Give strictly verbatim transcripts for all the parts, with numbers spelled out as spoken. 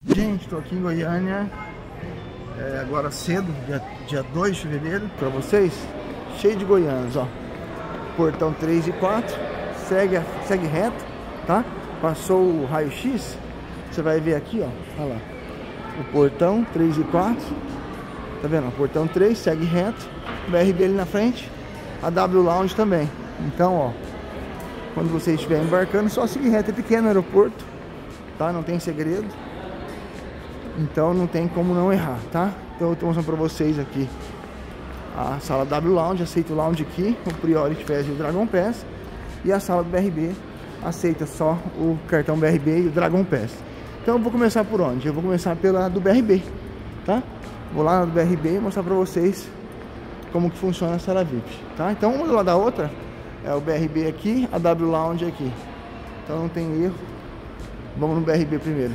Gente, estou aqui em Goiânia, é, agora cedo, dia, dia dois de fevereiro, para vocês, cheio de goianos, ó. Portão três e quatro, segue, segue reto, tá? Passou o raio-x, você vai ver aqui, ó, olha lá. O portão três e quatro, tá vendo? O portão três, segue reto, o B R B ali na frente, a W Lounge também. Então, ó, quando você estiver embarcando, só seguir reto, é pequeno aeroporto, tá? Não tem segredo. Então não tem como não errar, tá? Então eu tô mostrando pra vocês aqui a sala W Lounge, aceita o Lounge Key, o Priority Pass e o Dragon Pass. E a sala do B R B aceita só o cartão B R B e o Dragon Pass. Então eu vou começar por onde? Eu vou começar pela do B R B, tá? Vou lá no B R B e mostrar pra vocês como que funciona a sala V I P, tá? Então uma do lado da outra é o B R B aqui, a W Lounge aqui. Então não tem erro. Vamos no B R B primeiro.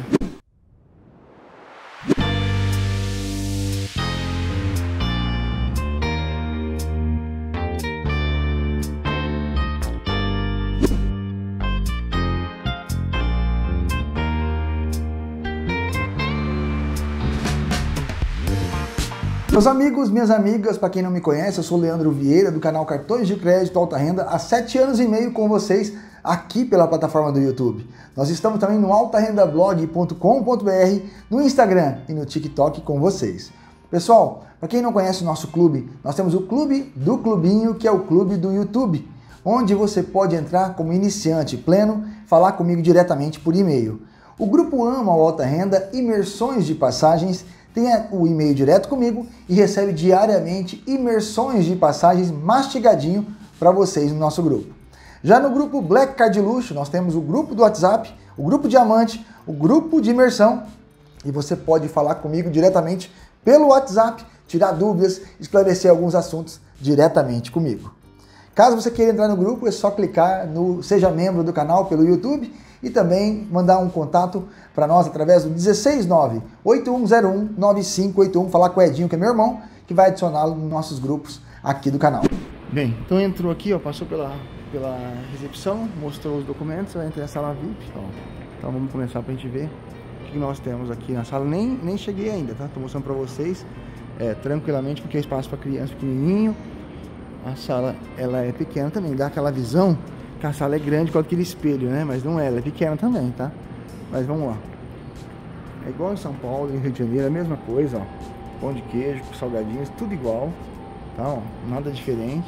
Meus amigos, minhas amigas, para quem não me conhece, eu sou Leandro Vieira, do canal Cartões de Crédito Alta Renda, há sete anos e meio com vocês aqui pela plataforma do YouTube. Nós estamos também no alta renda blog ponto com ponto br, no Instagram e no TikTok com vocês. Pessoal, para quem não conhece o nosso clube, nós temos o Clube do Clubinho, que é o clube do YouTube, onde você pode entrar como iniciante pleno, falar comigo diretamente por e-mail. O grupo ama o Alta Renda, imersões de passagens, tem o e-mail direto comigo e recebe diariamente imersões de passagens mastigadinho para vocês no nosso grupo. Já no grupo Black Card Luxo, nós temos o grupo do WhatsApp, o grupo Diamante, o grupo de imersão e você pode falar comigo diretamente pelo WhatsApp, tirar dúvidas, esclarecer alguns assuntos diretamente comigo. Caso você queira entrar no grupo, é só clicar no Seja Membro do canal pelo YouTube e também mandar um contato para nós através do um nove, oito um zero um, nove cinco oito um, falar com o Edinho, que é meu irmão, que vai adicioná-lo nos nossos grupos aqui do canal. Bem, então entrou aqui, ó, passou pela, pela recepção, mostrou os documentos, vai entrar na sala V I P. Ó. Então vamos começar pra gente ver o que nós temos aqui na sala. Nem, nem cheguei ainda, tá? Tô mostrando pra vocês é, tranquilamente, porque é espaço para criança pequenininho. A sala, ela é pequena também, dá aquela visão que a sala é grande com aquele espelho, né? Mas não é, ela é pequena também, tá? Mas vamos lá. É igual em São Paulo, em Rio de Janeiro, a mesma coisa, ó. Pão de queijo, salgadinhos, tudo igual, tá? Ó, nada diferente.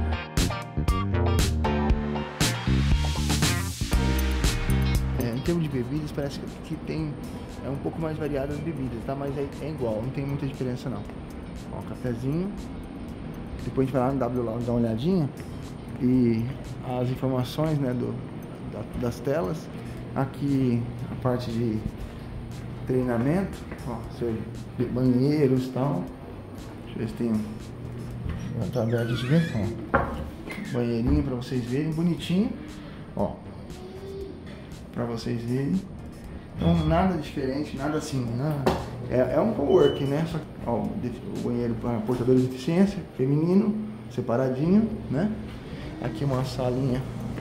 É, em termos de bebidas, parece que tem é um pouco mais variada as bebidas, tá? Mas é, é igual, não tem muita diferença não. Ó, cafezinho. Depois a gente vai lá no W Lounge dar uma olhadinha e as informações, né, do, da, das telas. Aqui a parte de treinamento, ó, banheiros e tal. Deixa eu ver se tem um. Tá aberto, deixa eu ver. Ó, banheirinho pra vocês verem, bonitinho. Ó, pra vocês verem. Então nada diferente, nada assim, nada. É, é um coworking, né? Só que, ó, o banheiro para portadores de deficiência, feminino, separadinho, né? Aqui uma salinha.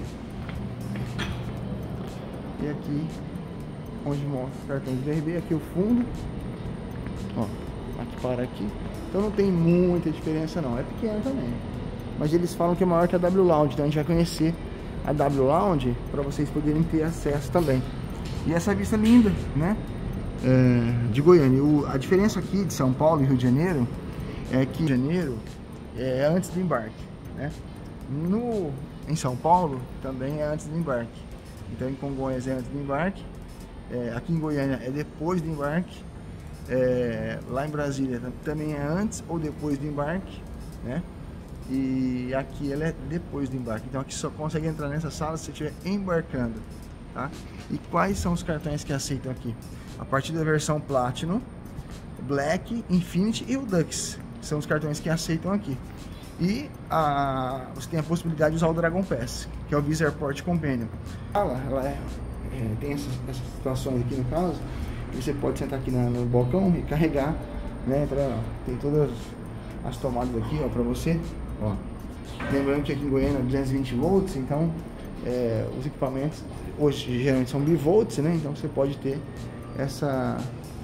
E aqui, onde mostra os cartões de B R B, aqui o fundo. Ó, aqui para aqui. Então não tem muita diferença não, é pequeno também. Mas eles falam que é maior que a W Lounge, então a gente vai conhecer a W Lounge para vocês poderem ter acesso também. E essa vista linda, né? É, de Goiânia. O, a diferença aqui de São Paulo e Rio de Janeiro é que Rio de Janeiro é antes do embarque, né? No, em São Paulo também é antes do embarque. Então em Congonhas é antes do embarque, é, aqui em Goiânia é depois do embarque, é, lá em Brasília também é antes ou depois do embarque, né? E aqui ela é depois do embarque. Então aqui só consegue entrar nessa sala se você estiver embarcando, tá? E quais são os cartões que aceitam aqui? A partir da versão Platinum, Black, Infinity e o Dux. São os cartões que aceitam aqui. E a, você tem a possibilidade de usar o Dragon Pass, que é o Visa Airport Companion. Ela, ela é, é, tem essas, essas situações aqui no caso, que você pode sentar aqui na, no balcão e carregar, né? Pra, tem todas as tomadas aqui, ó, pra você. Ó. Lembrando que aqui em Goiânia é duzentos e vinte volts, então é, os equipamentos hoje geralmente são bivolts, né? Então você pode ter essa,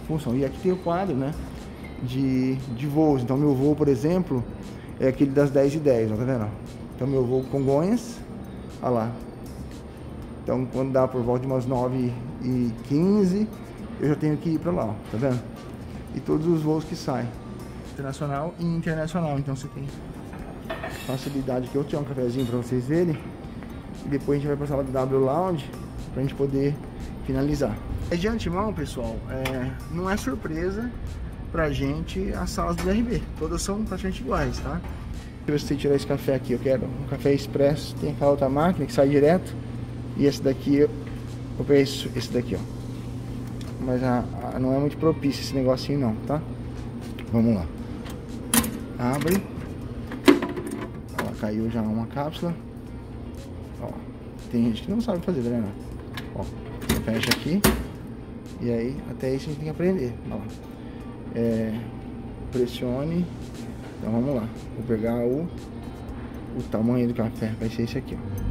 função. E aqui tem o quadro, né, de, de voos. Então meu voo, por exemplo, é aquele das dez e dez, ó, tá vendo? Então meu voo Congonhas, olha lá. Então quando dá por volta de umas nove e quinze, eu já tenho que ir para lá, ó, tá vendo? E todos os voos que saem, internacional e internacional. Então você tem facilidade aqui. Eu tenho um cafezinho para vocês verem. E depois a gente vai para a sala do W Lounge pra gente poder finalizar. De antemão, pessoal, é, não é surpresa pra gente as salas do B R B. Todas são praticamente iguais, tá? Se você tirar esse café aqui, eu quero um café expresso. Tem aquela outra máquina que sai direto. E esse daqui, eu vou pegar esse, esse daqui, ó. Mas a, a, não é muito propício esse negocinho não, tá? Vamos lá. Abre. Ó, caiu já uma cápsula. Ó, tem gente que não sabe fazer, tá vendo? Ó, fecha aqui. E aí, até isso a gente tem que aprender. Ó, é, pressione. Então vamos lá. Vou pegar o, o tamanho do café. Vai ser esse aqui, ó.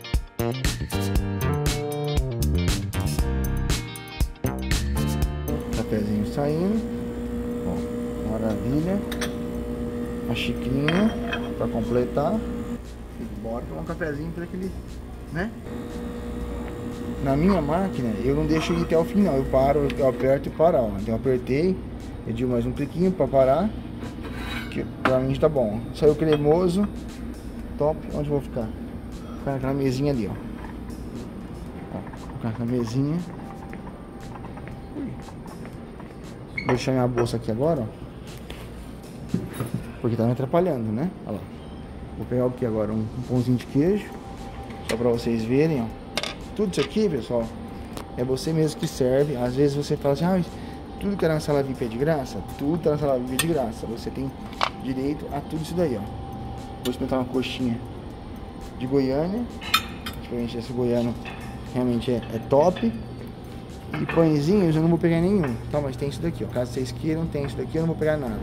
Cafezinho saindo. Ó, maravilha. A xicrinha para completar. E bora tomar um cafezinho para aquele, né? Na minha máquina, eu não deixo ir até o fim, não. Eu paro, eu aperto e paro, ó. Então eu apertei, eu digo mais um cliquinho para parar. Que pra mim tá bom. Saiu cremoso. Top. Onde eu vou ficar? Vou ficar naquela mesinha ali, ó. Ó, vou ficar na mesinha. Ui. Vou deixar minha bolsa aqui agora, ó. Porque tá me atrapalhando, né? Olha lá. Vou pegar o que agora? Um, um pãozinho de queijo. Só pra vocês verem, ó. Tudo isso aqui, pessoal, é você mesmo que serve. Às vezes você fala assim, ah, tudo que era na sala V I P é de graça? Tudo que era na sala V I P é de graça. Você tem direito a tudo isso daí, ó. Vou experimentar uma coxinha de Goiânia. Diferente desse goiano, realmente é, é top. E pãezinhos eu não vou pegar nenhum, tá? Mas tem isso daqui, ó. Caso vocês queiram, tem isso daqui, eu não vou pegar nada.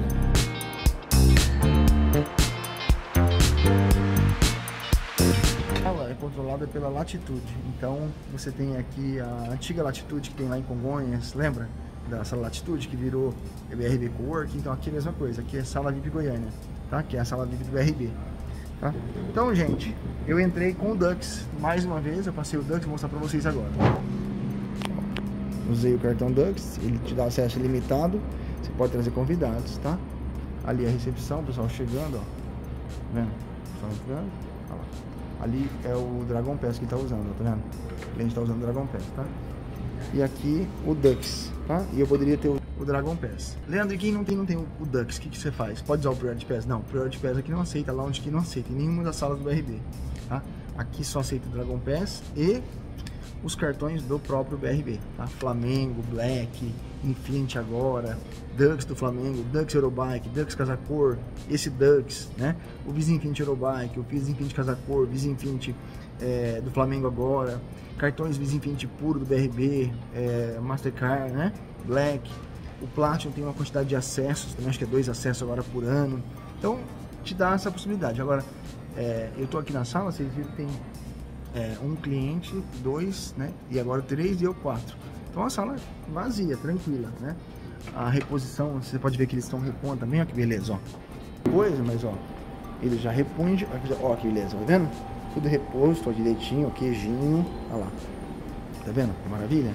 Ela é controlada pela latitude. Então você tem aqui a antiga latitude que tem lá em Congonhas, lembra? Da sala latitude que virou B R B Cowork. Então aqui é a mesma coisa, aqui é sala V I P Goiânia, tá? Que é a sala V I P do B R B, tá? Então, gente, eu entrei com o Dux mais uma vez. Eu passei o Dux, vou mostrar pra vocês agora. Usei o cartão Dux, ele te dá acesso ilimitado. Você pode trazer convidados, tá? Ali é a recepção, o pessoal chegando, ó. Tá vendo? O pessoal entrando, olha lá. Ali é o Dragon Pass que tá usando, ó, tá vendo? A gente tá usando o Dragon Pass, tá? E aqui o Dux, tá? E eu poderia ter o, o Dragon Pass. Leandro, e quem não tem, não tem o, o Dux, o que, que você faz? Pode usar o Priority Pass? Não, o Priority Pass aqui não aceita, lá onde que não aceita, em nenhuma das salas do B R B, tá? Aqui só aceita o Dragon Pass e os cartões do próprio B R B, tá? Flamengo, Black, Infinity agora, Dux do Flamengo, Dux Eurobike, Dux Casacor, esse Dux, né? O Visa Infinity Eurobike, o Visa Infinity Casacor, Visa Infinity é, do Flamengo agora, cartões Visa Infinity puro do B R B, é, Mastercard, né? Black, o Platinum tem uma quantidade de acessos, também acho que é dois acessos agora por ano, então te dá essa possibilidade. Agora, é, eu tô aqui na sala, vocês viram que tem é, um cliente, dois, né? E agora três e eu quatro. Então a sala vazia, tranquila, né? A reposição, você pode ver que eles estão repondo também, ó que beleza, ó. Coisa, mas ó, eles já repõem, ó que beleza, tá vendo? Tudo reposto, ó, direitinho, ó, queijinho, ó lá. Tá vendo? Maravilha?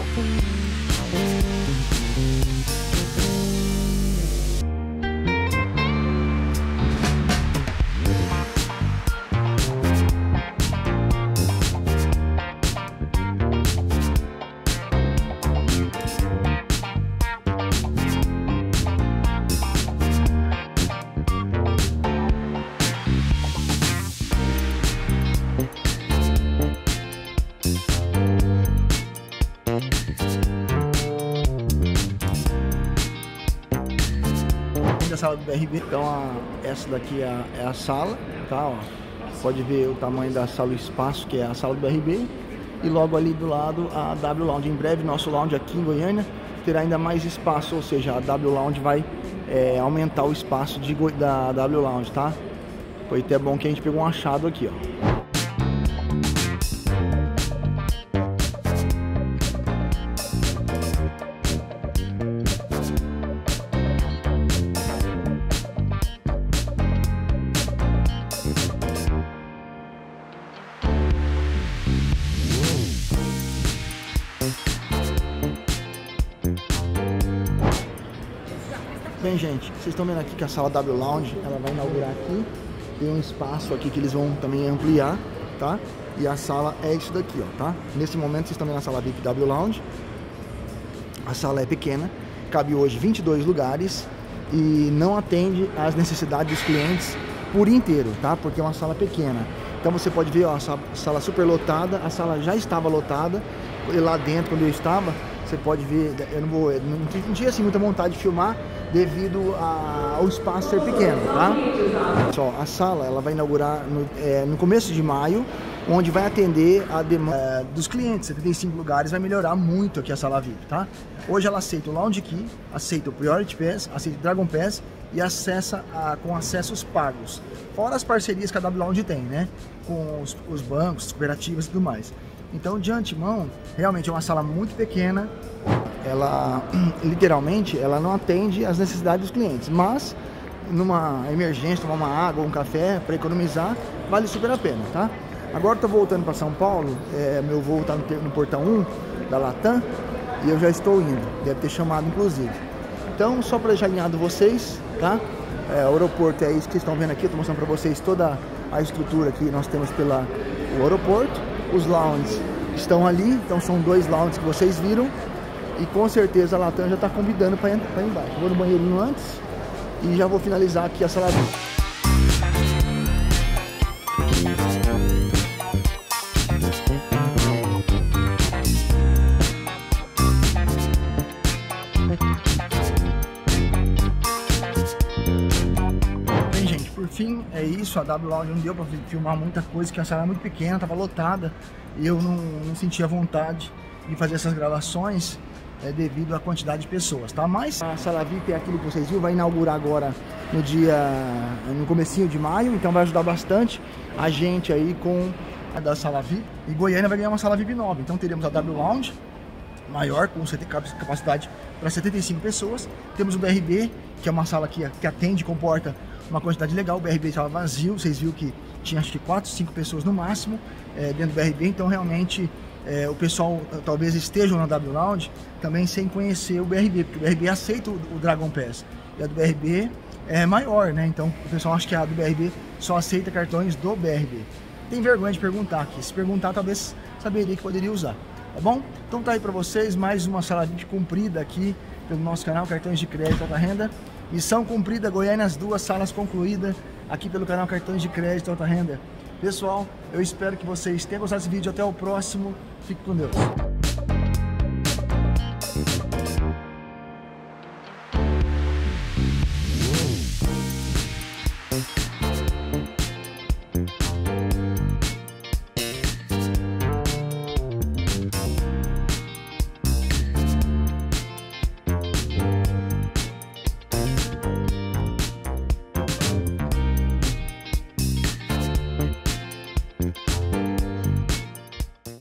Da sala do B R B, então a, essa daqui é a, é a sala, tá? Ó, pode ver o tamanho da sala, o espaço que é a sala do B R B, e logo ali do lado a W Lounge. Em breve nosso lounge aqui em Goiânia terá ainda mais espaço, ou seja, a W Lounge vai é, aumentar o espaço de, da W Lounge, tá? Foi até bom que a gente pegou um achado aqui, ó. Bem, gente, vocês estão vendo aqui que a sala W Lounge, ela vai inaugurar aqui. Tem um espaço aqui que eles vão também ampliar, tá? E a sala é isso daqui, ó, tá? Nesse momento vocês estão vendo a sala V I P W Lounge. A sala é pequena, cabe hoje vinte e dois lugares e não atende às necessidades dos clientes por inteiro, tá? Porque é uma sala pequena. Então você pode ver, ó, a sala super lotada, a sala já estava lotada. E lá dentro, quando eu estava, você pode ver, eu não vou, não tinha assim muita vontade de filmar devido a, ao espaço ser pequeno, tá? Só, a sala, ela vai inaugurar no, é, no começo de maio, onde vai atender a demanda é, dos clientes. setenta e cinco lugares, vai melhorar muito aqui a sala V I P, tá? Hoje ela aceita o Lounge Key, aceita o Priority Pass, aceita o Dragon Pass e acessa a, com acessos pagos. Fora as parcerias que a W Lounge tem, né? Com os, os bancos, cooperativas e tudo mais. Então, de antemão, realmente é uma sala muito pequena. Ela, literalmente, ela não atende às necessidades dos clientes. Mas, numa emergência, tomar uma água ou um café para economizar, vale super a pena, tá? Agora estou voltando para São Paulo. É, meu voo está no, no portão um da Latam e eu já estou indo. Deve ter chamado, inclusive. Então, só para deixar alinhado vocês, tá? É, o aeroporto é isso que vocês estão vendo aqui. Estou mostrando para vocês toda a estrutura que nós temos pelo aeroporto. Os lounges estão ali, então são dois lounges que vocês viram. E com certeza a Latam já está convidando para ir embaixo. Vou no banheirinho antes e já vou finalizar aqui a sala V I P. Por fim, é isso, a W Lounge não deu para filmar muita coisa, que a sala é muito pequena, estava lotada, e eu não, não sentia vontade de fazer essas gravações é, devido à quantidade de pessoas, tá? Mas a sala V I P é aquilo que vocês viram, vai inaugurar agora no dia, no comecinho de maio, então vai ajudar bastante a gente aí com a da sala V I P, e Goiânia vai ganhar uma sala V I P nova, então teremos a W Lounge maior, com capacidade para setenta e cinco pessoas, temos o B R B, que é uma sala que, que atende e comporta uma quantidade legal. O B R B estava vazio, vocês viram que tinha acho que quatro, cinco pessoas no máximo é, dentro do B R B, então realmente é, o pessoal talvez esteja na W Lounge também sem conhecer o B R B, porque o B R B aceita o, o Dragon Pass e a do B R B é maior, né? Então o pessoal acha que a do B R B só aceita cartões do B R B. Tem vergonha de perguntar aqui, se perguntar talvez saberia que poderia usar, tá bom? Então tá aí para vocês mais uma sala V I P cumprida aqui pelo nosso canal Cartões de Crédito Alta Renda. Missão cumprida, Goiânia, as duas salas concluídas aqui pelo canal Cartões de Crédito Alta Renda. Pessoal, eu espero que vocês tenham gostado desse vídeo. Até o próximo. Fique com Deus.